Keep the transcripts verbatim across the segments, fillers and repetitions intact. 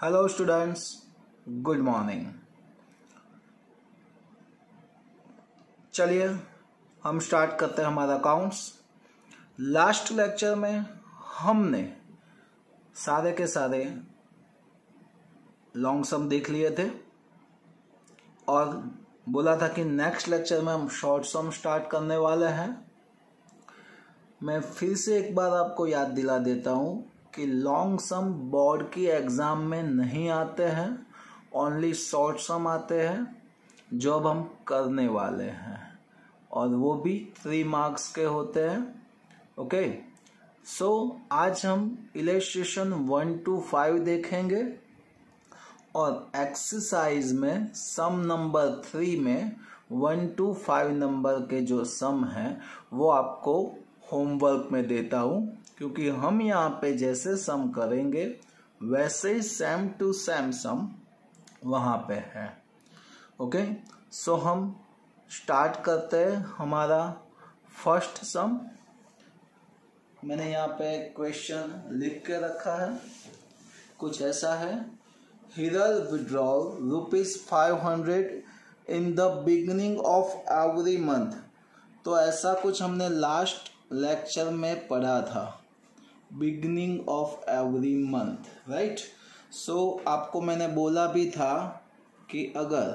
Hello students, good morning. चलिए हम start करते हैं हमारा अकाउंट्स। लास्ट लेक्चर में हमने सारे के सारे लॉन्ग सम देख लिए थे और बोला था कि नेक्स्ट लेक्चर में हम शॉर्ट सम स्टार्ट करने वाले हैं। मैं फिर से एक बार आपको याद दिला देता हूं कि लॉन्ग सम बोर्ड की एग्जाम में नहीं आते हैं, ओनली शॉर्ट सम आते हैं जो अब हम करने वाले हैं, और वो भी थ्री मार्क्स के होते हैं। ओके, सो आज हम इलस्ट्रेशन वन टू फाइव देखेंगे और एक्सरसाइज में सम नंबर थ्री में वन टू फाइव नंबर के जो सम हैं वो आपको होमवर्क में देता हूं, क्योंकि हम यहाँ पे जैसे सम करेंगे वैसे ही सेम टू सेम सम वहां पे है। ओके, सो हम स्टार्ट करते हैं हमारा फर्स्ट सम। मैंने यहाँ पे क्वेश्चन लिख के रखा है, कुछ ऐसा है। Hiral withdrawal rupees five hundred in the beginning of every month. तो ऐसा कुछ हमने लास्ट लेक्चर में पढ़ा था, beginning of every month, right. So आपको मैंने बोला भी था कि अगर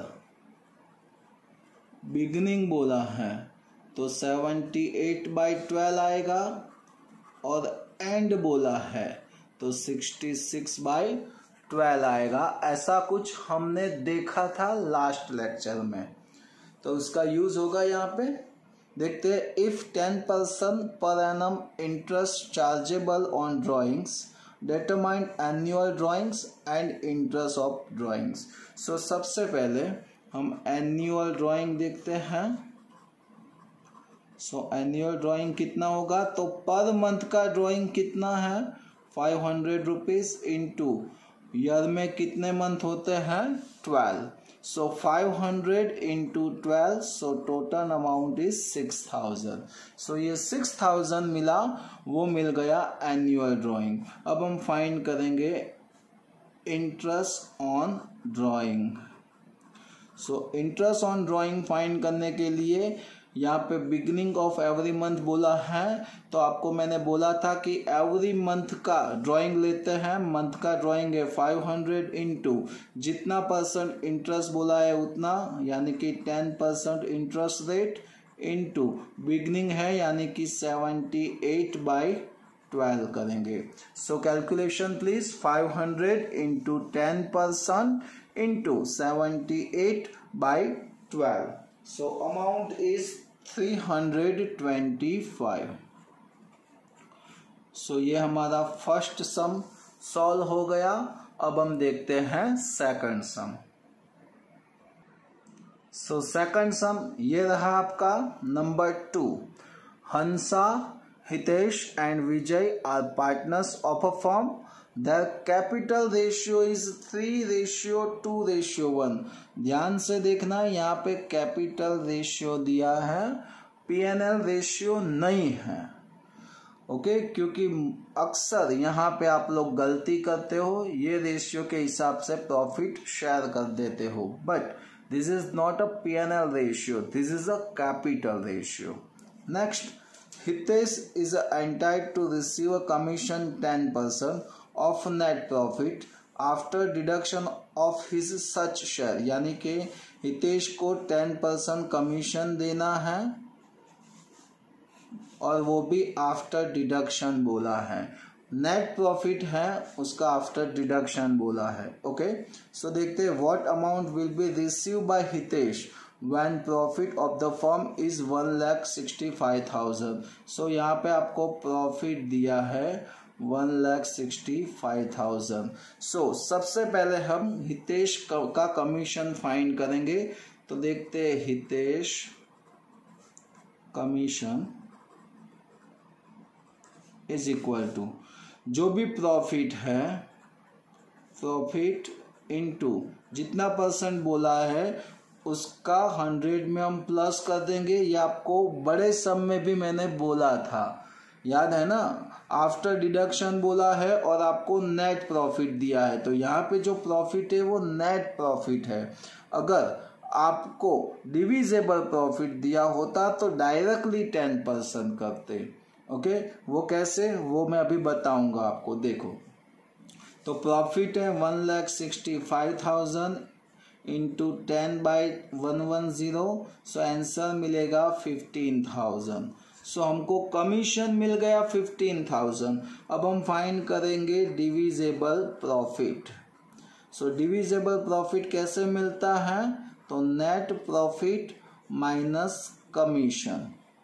बिगिनिंग बोला है तो सेवेंटी एट बाई ट्वेल्व आएगा और एंड बोला है तो सिक्सटी सिक्स बाई ट्वेल्व आएगा। ऐसा कुछ हमने देखा था लास्ट लेक्चर में, तो उसका यूज होगा यहाँ पे। देखते हैं, if ten percent per annum interest chargeable on drawings determine annual drawings and interest of drawings. So सबसे पहले हम एनुअल ड्राइंग देखते हैं। सो एनुअल ड्राइंग कितना होगा, तो पर मंथ का ड्राइंग कितना है, five hundred rupees into year में कितने मंथ होते हैं, twelve. So five hundred into twelve, so total amount is six thousand. So ये सिक्स थाउजेंड मिला, वो मिल गया एनुअल ड्राइंग। अब हम फाइंड करेंगे interest on drawing. So interest on drawing find करने के लिए यहाँ पे बिगिनिंग ऑफ एवरी मंथ बोला है, तो आपको मैंने बोला था कि एवरी मंथ का ड्राइंग लेते हैं। मंथ का ड्राइंग है फाइव हंड्रेड इंटू जितना परसेंट इंटरेस्ट बोला है उतना, यानी कि ten percent interest rate, into beginning है यानी कि सेवेंटी एट बाई ट्वेल्व करेंगे। So calculation please, five hundred into ten percent into seventy eight by twelve. So amount is three hundred twenty-five. So ये हमारा फर्स्ट सम सॉल्व हो गया। अब हम देखते हैं सेकंड सम। सो सेकंड सम ये रहा आपका number two. Hansa, Hitesh and Vijay are partners of a firm. Their capital ratio is three ratio two ratio one. ध्यान से देखना, यहाँ पे कैपिटल रेशियो दिया है, पीएनएल रेशियो नहीं है। ओके, क्योंकि अक्सर यहाँ पे आप लोग गलती करते हो, ये रेशियो के हिसाब से प्रॉफिट शेयर कर देते हो, but this is not a PNL ratio, this is a capital ratio. Next, Hitesh is entitled to receive a commission ten percent of net profit after deduction of his such share, यानी कि हितेश को ten percent commission देना है और वो भी after deduction बोला है। नेट प्रॉफिट है उसका आफ्टर डिडक्शन बोला है। ओके, सो देखते हैं what amount will be receive by Hitesh when profit of the firm is one lakh sixty five thousand. So यहाँ पे आपको प्रॉफिट दिया है one lakh sixty five thousand. So सबसे पहले हम हितेश का कमीशन फाइंड करेंगे। तो देखते हैं, Hitesh commission is equal to जो भी प्रॉफिट है, प्रॉफिट इनटू जितना परसेंट बोला है उसका हंड्रेड में हम प्लस कर देंगे। ये आपको बड़े सम में भी मैंने बोला था, याद है ना। आफ्टर डिडक्शन बोला है और आपको नेट प्रॉफिट दिया है, तो यहाँ पे जो प्रॉफिट है वो नेट प्रॉफिट है। अगर आपको डिविजिबल प्रॉफिट दिया होता तो डायरेक्टली टेन परसेंट करते। ओके, वो कैसे, वो मैं अभी बताऊंगा आपको। देखो, तो प्रॉफिट है one lakh sixty five thousand into ten by one one zero, so answer मिलेगा फिफ्टीन थाउजेंड। सो हमको कमीशन मिल गया फिफ्टीन थाउजेंड। अब हम फाइंड करेंगे divisible profit. So divisible profit कैसे मिलता है, तो net profit minus commission.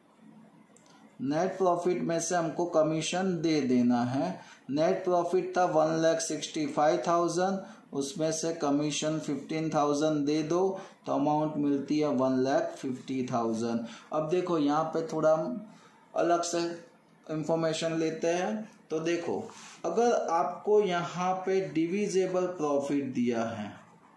Net profit में से हमको कमीशन दे देना है। नेट प्रॉफिट था one lakh sixty five thousand, उसमें से कमीशन फिफ्टीन थाउजेंड दे दो तो अमाउंट मिलती है वन लैख फिफ्टी थाउजेंड। अब देखो यहाँ पे थोड़ा हम अलग से इंफॉर्मेशन लेते हैं। तो देखो, अगर आपको यहाँ पे डिविजिबल प्रॉफिट दिया है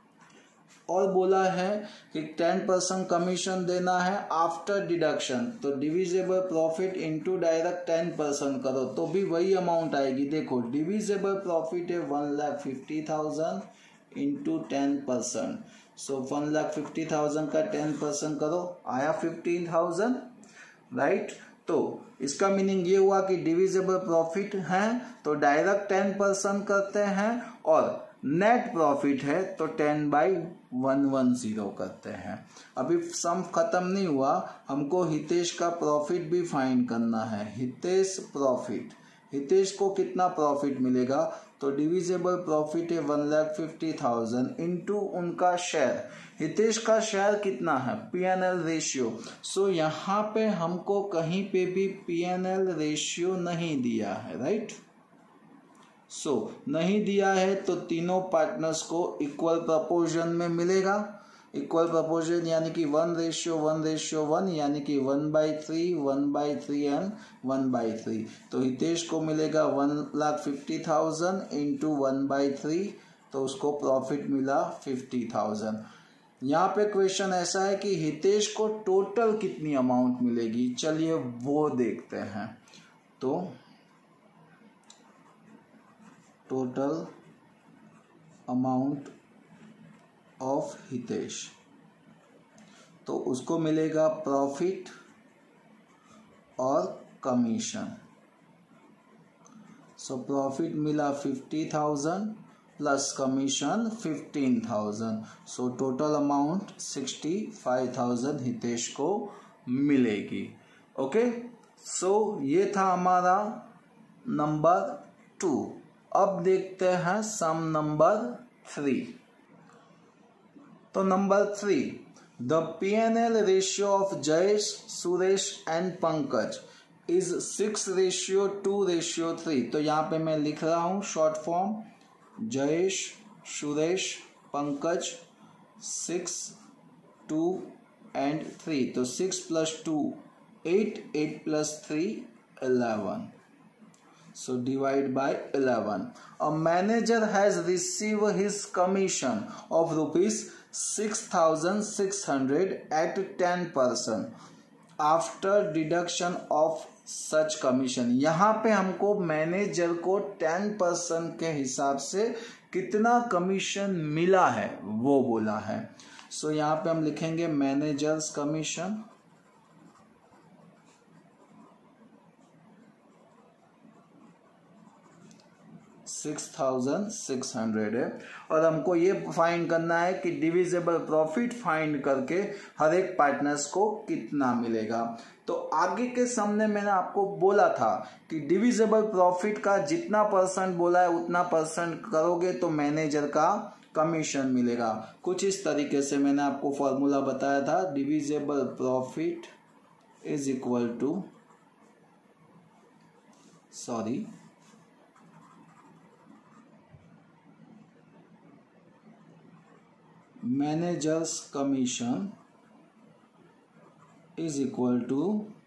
और बोला है कि टेन परसेंट कमीशन देना है आफ्टर डिडक्शन, तो divisible profit into direct ten percent करो तो भी वही अमाउंट आएगी। देखो, डिविजिबल प्रॉफिट है one lakh fifty thousand into ten percent, so one lakh fifty thousand का टेन परसेंट करो, आया फिफ्टीन थाउजेंड, राइट। तो इसका मीनिंग ये हुआ कि डिविजिबल प्रॉफिट है तो डायरेक्ट टेन परसेंट करते हैं और नेट प्रॉफिट है तो ten by one one zero करते हैं। अभी सम खत्म नहीं हुआ, हमको हितेश का प्रॉफिट भी फाइंड करना है। हितेश प्रॉफिट, हितेश को कितना प्रॉफिट मिलेगा, तो डिविजिबल प्रॉफिट है one lakh fifty thousand into उनका शेयर। हितेश का शेयर कितना है, P N L ratio. So यहाँ पे हमको कहीं पे भी पी एन एल रेशियो नहीं दिया है, राइट। सो so, नहीं दिया है तो तीनों पार्टनर्स को इक्वल प्रपोर्शन में मिलेगा। इक्वल प्रपोर्शन यानी कि one ratio one ratio one, यानी कि one by three one by three and one by three. तो हितेश को मिलेगा one lakh fifty thousand into one by three, तो उसको प्रॉफिट मिला फिफ्टी थाउजेंड। यहाँ पे क्वेश्चन ऐसा है कि हितेश को टोटल कितनी अमाउंट मिलेगी, चलिए वो देखते हैं। तो टोटल अमाउंट ऑफ हितेश, तो उसको मिलेगा प्रॉफिट और कमीशन। सो प्रॉफिट मिला fifty thousand plus commission fifteen thousand, so total amount sixty five thousand Hitesh को मिलेगी। ओके, सो ये था हमारा नंबर टू। अब देखते हैं सम नंबर थ्री। तो number three, the P N L ratio of Jayesh, Suresh and Pankaj is six ratio two ratio three. तो यहाँ पे मैं लिख रहा हूं short form, Jayesh, Suresh, Pankaj, six, two and three. तो six plus two eight, eight plus three eleven. So divide by eleven. A manager has received his commission of rupees six thousand six hundred at ten percent after deduction of such commission. यहाँ पे हमको manager को ten percent के हिसाब से कितना commission मिला है वो बोला है। सो so, यहाँ पे हम लिखेंगे manager's commission six thousand six hundred है और हमको ये फाइंड करना है कि डिविजिबल प्रॉफिट फाइंड करके हर एक पार्टनर्स को कितना मिलेगा। तो आगे के सामने मैंने आपको बोला था कि डिविजिबल प्रॉफिट का जितना परसेंट बोला है उतना परसेंट करोगे तो मैनेजर का कमीशन मिलेगा। कुछ इस तरीके से मैंने आपको फॉर्मूला बताया था, divisible profit is equal to sorry manager's commission is equal to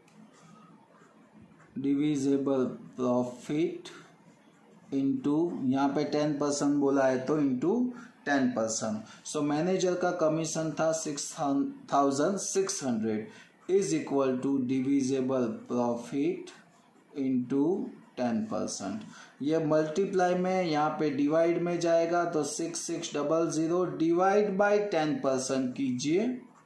divisible profit into, यहाँ पे टेन परसेंट बोला है तो into ten percent. So manager का कमीशन था six thousand six hundred is equal to divisible profit into ten percent. ये multiply में यहाँ पे डिवाइड में जाएगा तो six six double zero divide by ten percent कीजिए।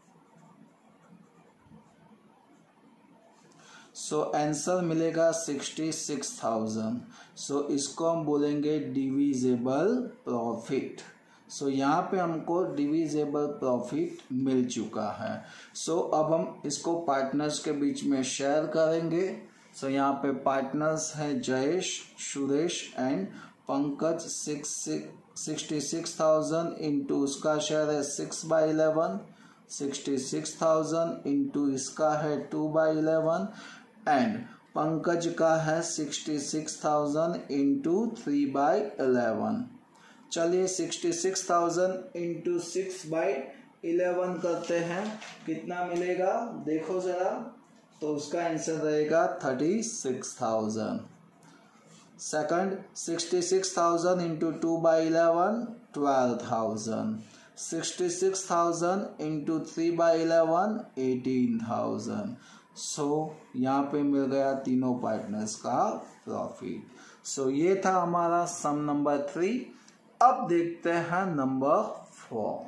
सो आंसर मिलेगा सिक्सटी सिक्स थाउजेंड। सो इसको हम बोलेंगे डिविजिबल प्रॉफिट। सो so, यहाँ पे हमको डिविजिबल प्रॉफिट मिल चुका है। सो so, अब हम इसको पार्टनर्स के बीच में शेयर करेंगे। सो so, यहाँ पे पार्टनर्स हैं Jayesh, Suresh and Pankaj. Six sixty six thousand into उसका शेयर है six by eleven, sixty six thousand into इसका है two by eleven and Pankaj का है sixty six thousand into three by eleven. चलिए sixty six thousand into six by eleven करते हैं, कितना मिलेगा देखो जरा। तो उसका आंसर रहेगा thirty six thousand. Second sixty six thousand into two by eleven twelve thousand, sixty six thousand into three by eleven eighteen thousand. So यहाँ पे मिल गया तीनों पार्टनर्स का प्रॉफिट। सो so, ये था हमारा सम नंबर थ्री। अब देखते हैं number four.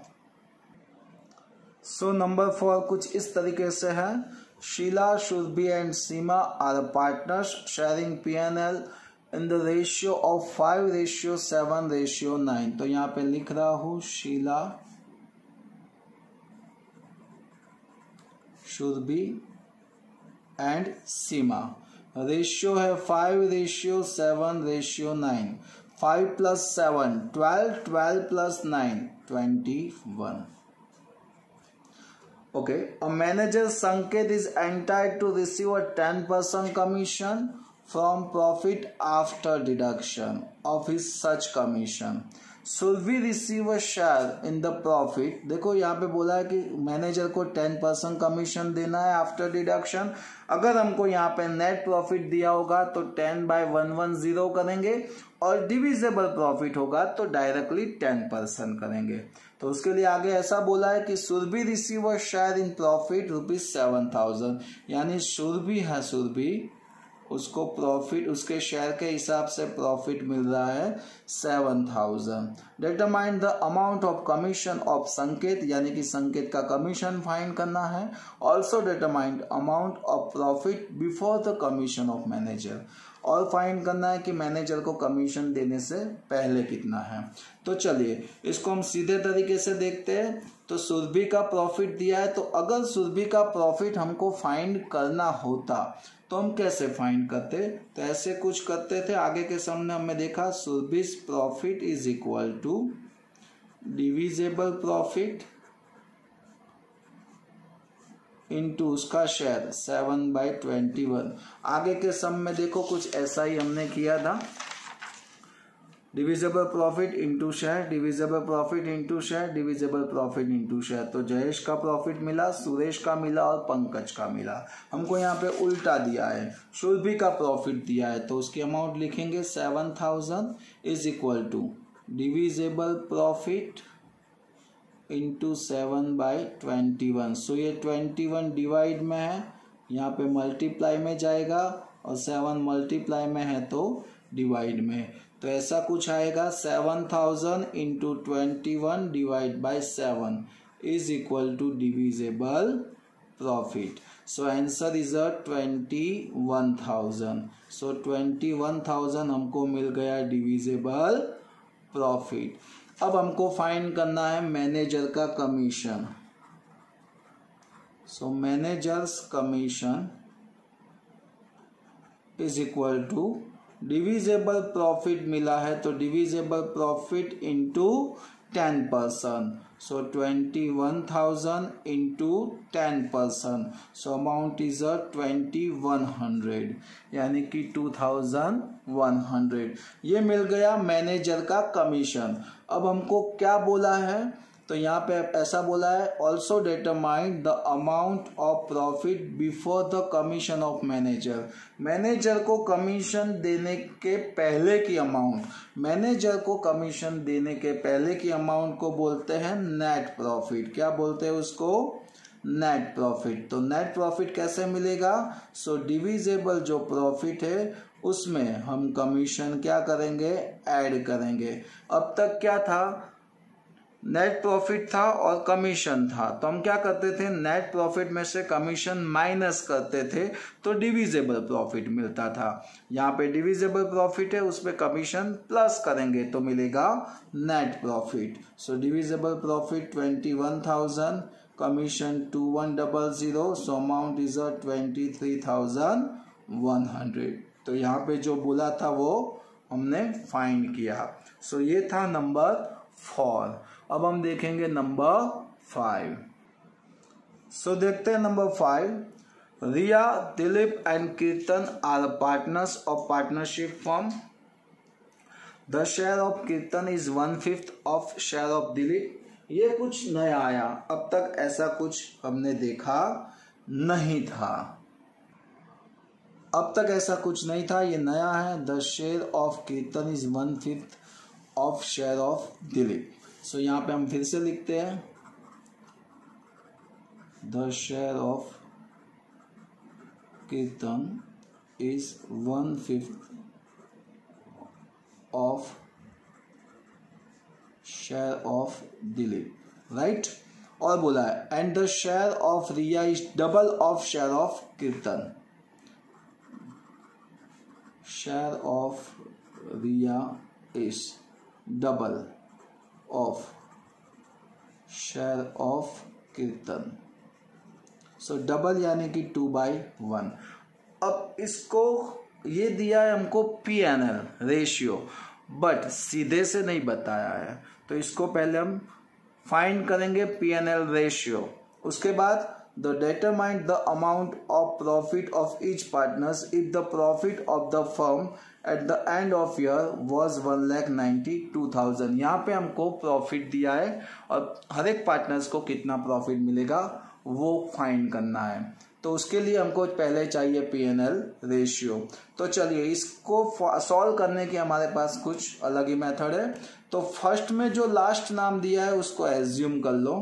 So number four कुछ इस तरीके से है। Sheela, Surbhi and Seema are partners sharing P N L in the ratio of five ratio seven ratio nine. तो यहाँ पे लिख रहा हूं शीला, शुरभी एंड सीमा। रेशियो है five ratio seven ratio nine. Five plus seven twelve, twelve plus nine twenty one. Okay, a manager Sanket is entitled to receive a ten percent commission from profit after deduction of his such commission. Should we receive a share in the profit? देखो यहाँ पे बोला है कि manager को ten percent commission देना है after deduction. अगर हमको यहाँ पे नेट प्रॉफिट दिया होगा तो ten by one one zero करेंगे और डिविजिबल प्रॉफिट होगा तो डायरेक्टली टेन परसेंट करेंगे। तो उसके लिए आगे ऐसा बोला है कि Surbhi receive a share in profit rupees seven thousand, यानी सुरभि है सुरभि उसको प्रॉफिट उसके शेयर के हिसाब से प्रॉफिट मिल रहा है seven thousand. Determine the amount of commission of Sanket, यानी कि संकेत का कमीशन फाइंड करना है। Also determine amount of profit before the commission of manager, और फाइंड करना है कि मैनेजर को कमीशन देने से पहले कितना है। तो चलिए इसको हम सीधे तरीके से देखते हैं। तो सुरभि का प्रॉफिट दिया है, तो अगर सुरभि का प्रॉफिट हमको फाइंड करना होता तो हम कैसे फाइंड करते? तो ऐसे कुछ करते थे। आगे के सामने हमने देखा Surbhi's profit is equal to divisible profit into उसका share seven by twenty one. आगे के सम में देखो कुछ ऐसा ही हमने किया था, divisible profit into share, divisible profit into share, divisible profit into share. तो जयेश का प्रॉफिट मिला, सुरेश का मिला और पंकज का मिला। हमको यहाँ पे उल्टा दिया है, सुरभि का प्रॉफिट दिया है तो उसकी अमाउंट लिखेंगे seven thousand is equal to divisible profit into seven by twenty one. So ये ट्वेंटी वन डिवाइड में है, यहाँ पे मल्टीप्लाई में जाएगा और सेवन मल्टीप्लाई में है तो डिवाइड में। तो ऐसा कुछ आएगा seven thousand into twenty one divide by seven is equal to divisible profit. So answer is a twenty one thousand. So twenty one thousand हमको मिल गया डिविजिबल प्रॉफिट। अब हमको फाइंड करना है मैनेजर का commission. So manager's commission is equal to divisible profit मिला है तो divisible profit into ten percent. So twenty one thousand into ten percent, so amount is a twenty one hundred, यानी कि टू थाउजेंड वन हंड्रेड। ये मिल गया manager का commission. अब हमको क्या बोला है? तो यहाँ पे ऐसा बोला है also determine the amount of profit before the commission of manager. Manager को कमीशन देने के पहले की अमाउंट, मैनेजर को कमीशन देने के पहले की अमाउंट को बोलते हैं नेट प्रॉफिट। क्या बोलते हैं उसको? Net profit. तो नेट प्रॉफिट कैसे मिलेगा? सो डिविजिबल जो प्रॉफिट है उसमें हम कमीशन क्या करेंगे, ऐड करेंगे। अब तक क्या था, नेट प्रॉफिट था और कमीशन था, तो हम क्या करते थे, नेट प्रॉफिट में से कमीशन माइनस करते थे तो डिविजिबल प्रॉफिट मिलता था। यहाँ पे डिविजिबल प्रॉफिट है, उस पर कमीशन प्लस करेंगे तो मिलेगा net profit. So divisible profit twenty one thousand, commission two one double zero, so amount is a twenty three thousand one hundred. तो यहाँ पे जो बोला था वो हमने फाइंड किया। सो so ये था नंबर फोर। अब हम देखेंगे नंबर फाइव। सो देखते हैं number five. Riya, Dilip and Kirtan are partners of partnership firm. The share of Kirtan is one fifth of share of Dilip. ये कुछ नया आया, अब तक ऐसा कुछ हमने देखा नहीं था। अब तक ऐसा कुछ नहीं था, ये नया है। The share of Kirtan is one fifth of share of Dilip. So यहाँ पे हम फिर से लिखते हैं, the share of Kirtan is one fifth of share of Dilip, right. और बोला है and the share of Riya is double of share of Kirtan. Share of Riya is double of share of Kirtan. So double यानी कि टू बाई वन। अब इसको ये दिया है हमको P N L ratio, but सीधे से नहीं बताया है, तो इसको पहले हम फाइंड करेंगे पी एन एल रेशियो। उसके बाद the determine the amount of profit of each partners if the profit of the firm at the end of year was one lakh ninety two thousand। यहाँ पे हमको profit दिया है और हर एक partners को कितना प्रॉफिट मिलेगा वो फाइंड करना है। तो उसके लिए हमको पहले चाहिए पी एन एल रेशियो। तो चलिए इसको सॉल्व करने की हमारे पास कुछ अलग ही मेथड है। तो फर्स्ट में जो लास्ट नाम दिया है उसको एज्यूम कर लो।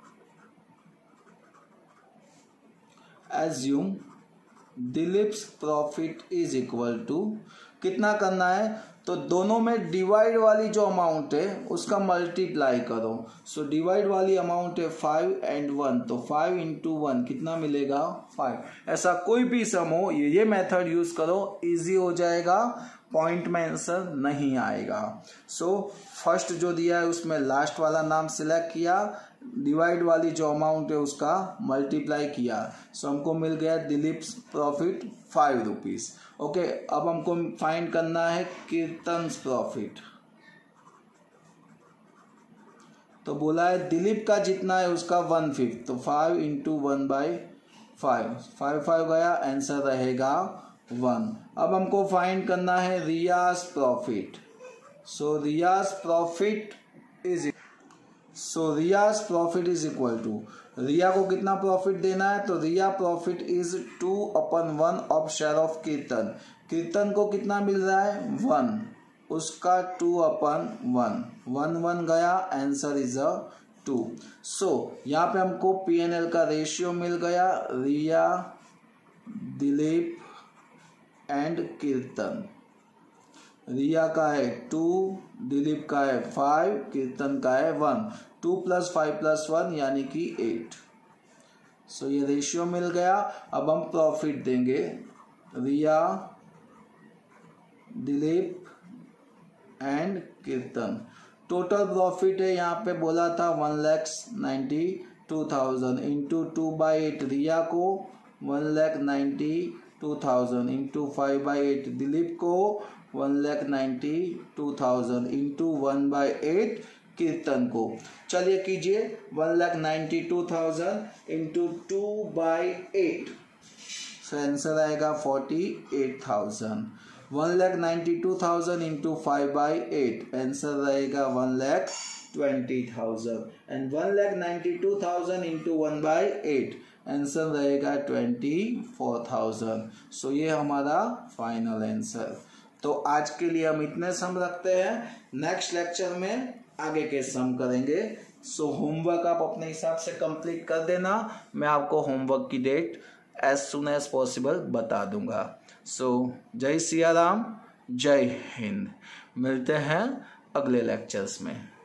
Assume Dilip's profit is equal to, कितना करना है, तो दोनों में डिवाइड वाली जो अमाउंट है उसका मल्टीप्लाई करो। सो डिवाइड वाली अमाउंट है फाइव एंड वन, तो फाइव इंटू वन कितना मिलेगा, फाइव। ऐसा कोई भी सम हो, ये ये मेथड यूज करो, इजी हो जाएगा, पॉइंट में आंसर नहीं आएगा। सो फर्स्ट जो दिया है उसमें लास्ट वाला नाम सिलेक्ट किया, डिवाइड वाली जो अमाउंट है उसका मल्टीप्लाई किया। सो हमको मिल गया Dilip's profit five rupees. Okay, अब हमको फाइंड करना है कीर्तन प्रॉफिट। तो बोला है दिलीप का जितना है उसका वन फिफ्थ, तो five into one by five, five five गया, आंसर रहेगा वन। अब हमको फाइंड करना है Riya's profit. So Riya's profit is so Riya's profit is equal to, Riya को कितना प्रॉफिट देना है, तो Riya profit is two upon one of share of Kirtan. Kirtan को कितना मिल रहा है, वन, उसका two upon one, one one गया, आंसर इज अ टू। सो यहाँ पे हमको पी एन एल का रेशियो मिल गया, रिया, दिलीप एंड कीर्तन। रिया का है टू, दिलीप का है फाइव, कीर्तन का है one, two plus five plus one यानी कि एट। सो ये रेशियो मिल गया। अब हम प्रॉफिट देंगे, Riya, Dilip and Kirtan. Total profit है यहाँ पे बोला था one lakh ninety two thousand into two by eight Riya को, one lakh ninety two thousand into five by eight Dilip को, one lakh ninety two thousand into one by eight Kirtan को। चलिए कीजिए, one lakh ninety two thousand into two by eight, answer आएगा forty eight thousand. One lakh ninety two thousand into five by eight, answer रहेगा one lakh twenty thousand and one lakh ninety two thousand into one by eight, answer रहेगा twenty four thousand. So ये हमारा final answer. तो आज के लिए हम इतने सम रखते हैं, नेक्स्ट लेक्चर में आगे के सम करेंगे। सो होमवर्क आप अपने हिसाब से कंप्लीट कर देना, मैं आपको होमवर्क की date as soon as possible बता दूंगा। सो जय सिया राम, जय हिंद। मिलते हैं अगले लेक्चर्स में।